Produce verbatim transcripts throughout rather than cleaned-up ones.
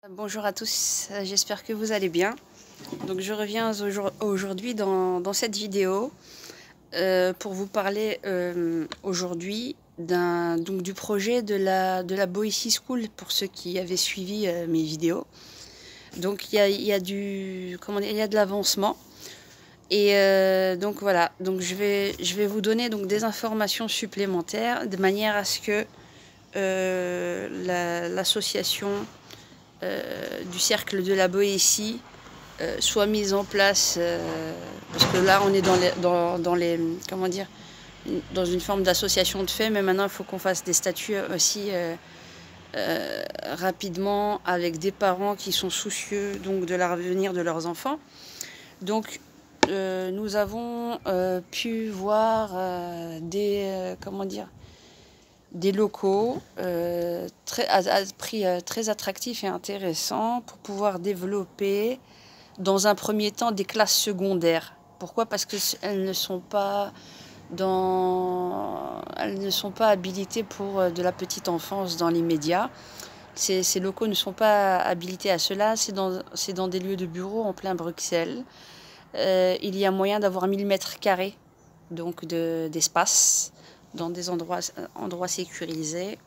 Bonjour à tous, j'espère que vous allez bien. Donc je reviens aujourd'hui dans, dans cette vidéo euh, pour vous parler euh, aujourd'hui d'un donc du projet de la, de la Boétie School pour ceux qui avaient suivi euh, mes vidéos. Donc il y a, y a du comment dire, il y a de l'avancement et euh, donc voilà, donc je vais, je vais vous donner donc des informations supplémentaires de manière à ce que euh, l'association la, Euh, du cercle de la Boétie euh, soit mise en place euh, parce que là on est dans les, dans, dans les comment dire dans une forme d'association de fait, mais maintenant il faut qu'on fasse des statuts aussi euh, euh, rapidement avec des parents qui sont soucieux donc de l'avenir de leurs enfants. Donc euh, nous avons euh, pu voir euh, des euh, comment dire des locaux euh, très, à, à prix euh, très attractifs et intéressants pour pouvoir développer dans un premier temps des classes secondaires. Pourquoi? Parce qu'elles ne sont pas dans, elles ne sont pas habilitées pour euh, de la petite enfance dans l'immédiat. Ces, ces locaux ne sont pas habilités à cela. C'est dans, c'est dans des lieux de bureau en plein Bruxelles. Euh, il y a moyen d'avoir mille mètres carrés donc de, d'espace dans des endroits, endroits sécurisés.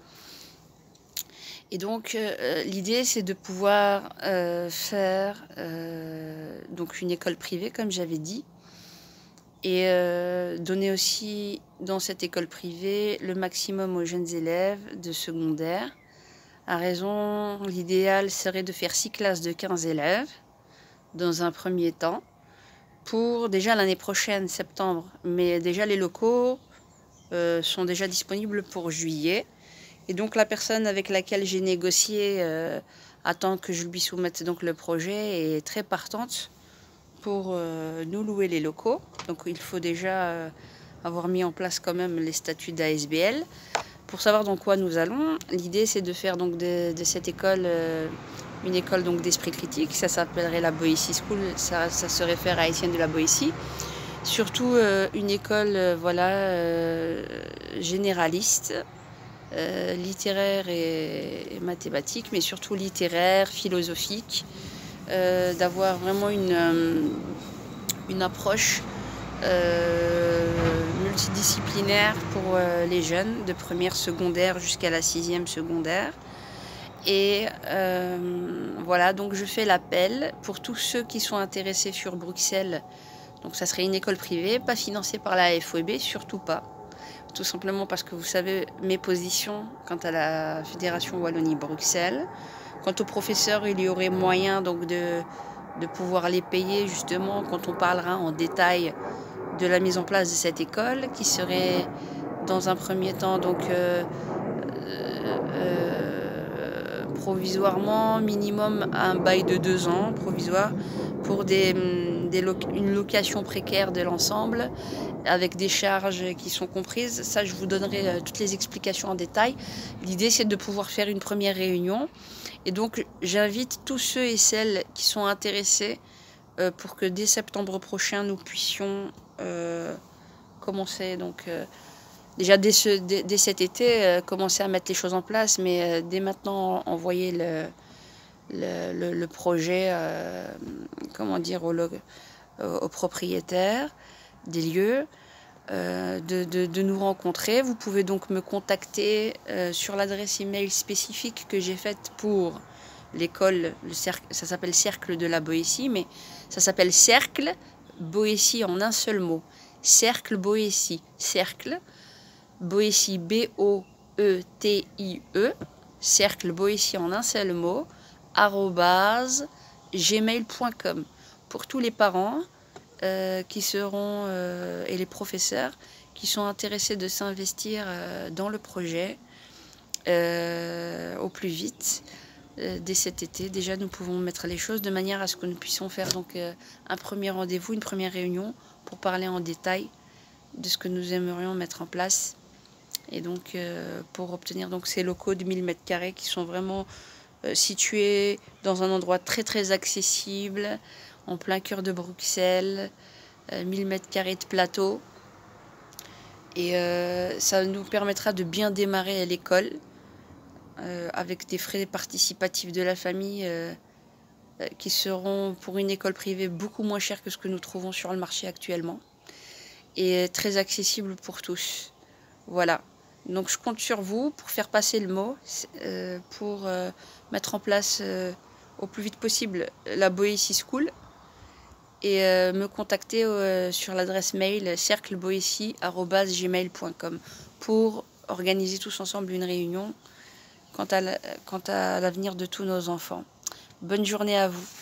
Et donc euh, l'idée c'est de pouvoir euh, faire euh, donc une école privée comme j'avais dit et euh, donner aussi dans cette école privée le maximum aux jeunes élèves de secondaire. À raison, l'idéal serait de faire six classes de quinze élèves dans un premier temps pour déjà l'année prochaine, septembre, mais déjà les locaux Euh, sont déjà disponibles pour juillet. Et donc la personne avec laquelle j'ai négocié euh, attend que je lui soumette donc le projet et est très partante pour euh, nous louer les locaux. Donc il faut déjà euh, avoir mis en place quand même les statuts d'A S B L. Pour savoir dans quoi nous allons, l'idée c'est de faire donc de, de cette école euh, une école donc d'esprit critique. Ça s'appellerait la Boétie School, ça, ça se réfère à Étienne de la Boétie. Surtout euh, une école euh, voilà, euh, généraliste, euh, littéraire et, et mathématique, mais surtout littéraire, philosophique, euh, d'avoir vraiment une, euh, une approche euh, multidisciplinaire pour euh, les jeunes, de première secondaire jusqu'à la sixième secondaire. Et euh, voilà, donc je fais l'appel pour tous ceux qui sont intéressés sur Bruxelles. Donc ça serait une école privée, pas financée par la F O B, surtout pas. Tout simplement parce que vous savez mes positions quant à la Fédération Wallonie-Bruxelles. Quant aux professeurs, il y aurait moyen donc de, de pouvoir les payer justement quand on parlera en détail de la mise en place de cette école qui serait dans un premier temps donc euh, euh, provisoirement minimum un bail de deux ans provisoire pour des, des lo une location précaire de l'ensemble avec des charges qui sont comprises. Ça, je vous donnerai euh, toutes les explications en détail. L'idée, c'est de pouvoir faire une première réunion. Et donc, j'invite tous ceux et celles qui sont intéressés euh, pour que dès septembre prochain, nous puissions euh, commencer, donc, euh, déjà dès, ce, dès, dès cet été, euh, commencer à mettre les choses en place, mais euh, dès maintenant, envoyer le, le, le, le projet, euh, comment dire, au, au propriétaire des lieux, euh, de, de, de nous rencontrer. Vous pouvez donc me contacter euh, sur l'adresse email spécifique que j'ai faite pour l'école. Ça s'appelle Cercle de la Boétie, mais ça s'appelle Cercle Boétie en un seul mot. Cercle Boétie. Cercle Boétie, B O E T I E. Cercle Boétie en un seul mot, arobase gmail point com. Pour tous les parents Euh, qui seront euh, et les professeurs qui sont intéressés de s'investir euh, dans le projet euh, au plus vite euh, dès cet été. Déjà, nous pouvons mettre les choses de manière à ce que nous puissions faire donc euh, un premier rendez-vous, une première réunion pour parler en détail de ce que nous aimerions mettre en place et donc euh, pour obtenir donc ces locaux de mille mètres carrés qui sont vraiment euh, situés dans un endroit très très accessible en plein cœur de Bruxelles, euh, mille mètres carrés de plateau. Et euh, ça nous permettra de bien démarrer à l'école euh, avec des frais participatifs de la famille euh, euh, qui seront pour une école privée beaucoup moins chers que ce que nous trouvons sur le marché actuellement et très accessible pour tous. Voilà. Donc je compte sur vous pour faire passer le mot, euh, pour euh, mettre en place euh, au plus vite possible la Boétie School et euh, me contacter euh, sur l'adresse mail cercle boétie arobase gmail point com pour organiser tous ensemble une réunion quant à l'avenir de tous nos enfants. Bonne journée à vous.